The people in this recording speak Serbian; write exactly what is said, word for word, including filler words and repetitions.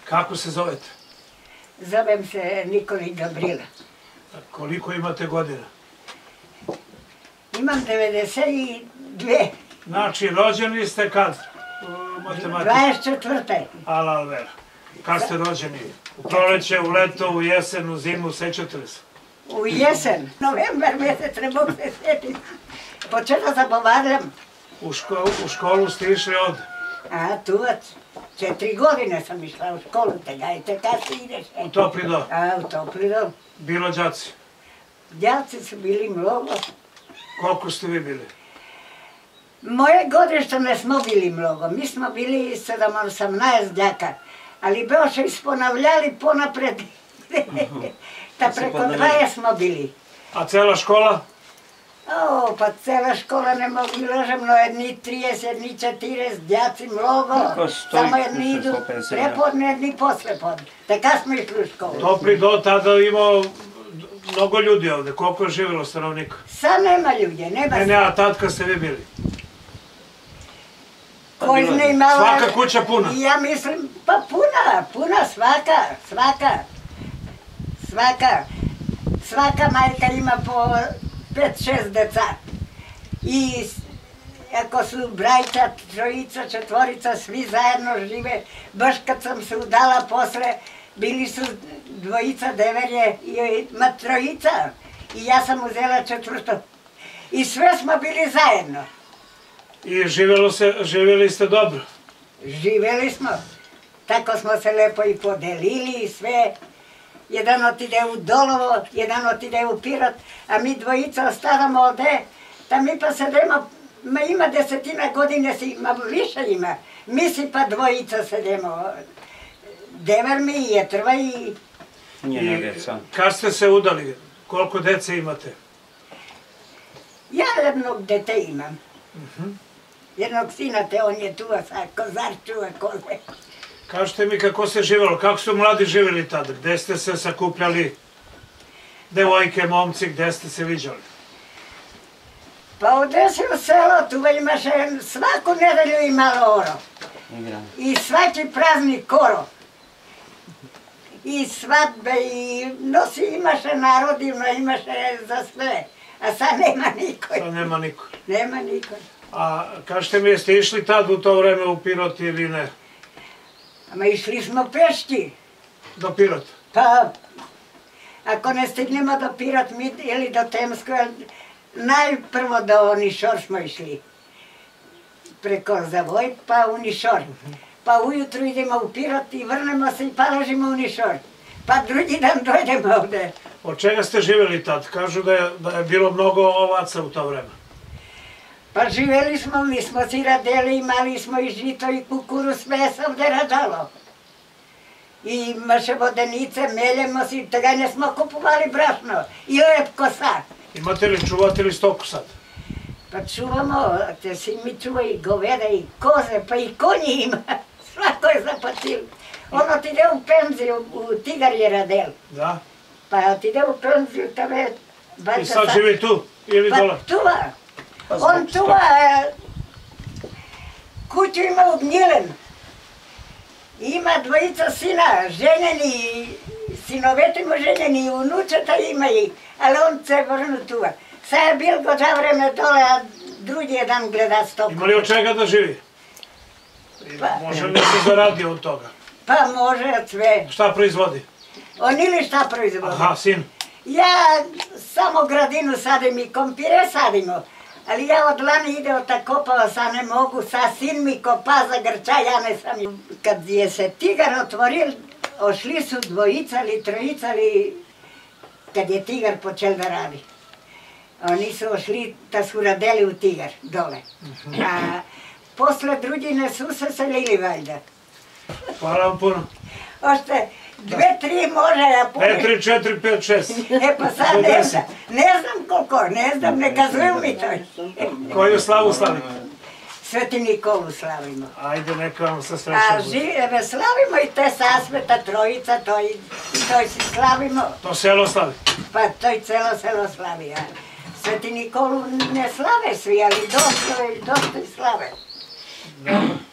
Kako se zovete? Zovem se Nikolić Gabrila. Koliko imate godina? Imam devedeset dve. Znači, rođeni ste kad? dvadeset četvrte. Ala vera. Kad ste rođeni? U proleće, u leto, u jesen, u zimu, sećate li se? U jesen, novembar mesec, ne mogu se sjetiti. Počela zaboravljam. U školu ste išli od? A, tuvac. Četiri godine sam išla u školu, tegajte, kad ti ideš? U Topli dol? A, u Topli dol. Bilo đaci? Đaci su bili mnogo. Koliko ste vi bili? Moje godište ne smo bili mnogo. Mi smo bili sedam osamnaest đaka. Ali beoše isponavljali ponapred. Ta preko dvaje smo bili. A cela škola? O, pa cela škola ne mogu ilažem, no jedni trideset, jedni četrdeset, djaci mnogo. Samo jedni idu prepodne, jedni poslepodne. Taka smo išli u školu. Topli dol tada imao mnogo ljudi ovde. Koliko je živjelo stanovnika? Sad nema ljudi, nema... Ne, ne, a tad kad ste vi bili? Svaka kuća puna? Ja mislim, pa puna, puna, svaka, svaka. Svaka. Svaka majka ima po pet šest deca. I ako su braća, trojica, četvorica, svi zajedno žive. Baš kad sam se udala posle, bili su dvojica deverje i ma trojica. I ja sam uzela četvrto. I sve smo bili zajedno. I živjeli ste dobro? Živjeli smo. Tako smo se lepo i podelili i sve. Jedan otide u Dolovo, jedan otide u Pirot, a mi dvojica ostavamo ovde. Da mi pa sedemo, ma ima desetina godine, ima više ima. Mi si pa dvojica sedemo. Dever mi i Jetrva i... Kad ste se udali? Koliko dece imate? Ja jednog dete imam. Jednog sina te, on je tu, a sad kozar čuva koze. Kažete mi kako se živjelo, kako su mladi živjeli tada? Gde ste se sakupljali, devojke, momci, gde ste se viđali? Pa ovdje si u selo, tu imaše svaku nedelju imalo oro. I svaki praznik koro. I svadbe, i nosi imaše narodivno, imaše za sve. A sad nema niko. Sad nema niko. Nema niko. A kažete mi, jeste išli tad u to vreme u Pirot ili ne? Ma išli smo peški. Do Pirota? Pa, ako ne stignemo do Pirot ili do Temsko, najprvo do Nišor smo išli. Preko Zavoj pa u Nišor. Pa ujutru idemo u Pirot i vrnemo se i palažimo u Nišor. Pa drugi dan dojdemo ovde. Od čega ste živjeli tad? Kažu da je bilo mnogo ovaca u to vreme. Pa živjeli smo, mi smo si radili, imali smo i žito i kukuru, sve se ovde rađalo. I imaše vodenice, meljemo si, tega ne smo kupovali brašno i lep kosa. Imate li, čuvate li stoku sad? Pa čuvamo, te si mi čuva i goveda i koze, pa i konji ima. Svako je zapatil. Ono ti ide u penziju, u Tigar je radel. Da? Pa ti ide u penziju, tebe... I sad živi tu ili dole? Pa tuva. On tuva, kuću ima u Gnjilen. Ima dvojica sina, ženjeni, sinoveti mu ženjeni i unučeta ima ih, ali on se vrnu tuva. Sad je bil gođa vreme dole, a drugi je dan gleda stoku. Ima li od čega da živi? Može li se zaradi od toga? Pa može od sve. Šta proizvodi? On ili šta proizvodi? Aha, sin. Ja samo gradinu sadim i kompire sadimo. Ali ja od lani ideo tako kopao, sad ne mogu, sad sin mi kopa za grča, ja ne sam. Kad je se Tigar otvoril, ošli su dvojica ili trojica, ali kad je Tigar počel da radi. Oni su ošli, da su radeli u Tigar, dole. A posle drugine su se selili valjda. Hvala vam puno. Ošte, dve, tri može, ja puno. Dve, tri, četiri, pet, šest. E pa sad ne znam, ne znam koliko, ne znam, ne kazuju mi to. Koju slavu slavimo? Sveti Nikolu slavimo. Ajde, neka vam sa A srećom bude. žive, slavimo i te sasveta trojica, to i si slavimo. To selo slavi? Pa to i celo selo slavi, a Sveti Nikolu ne slave svi, ali dosta i slave.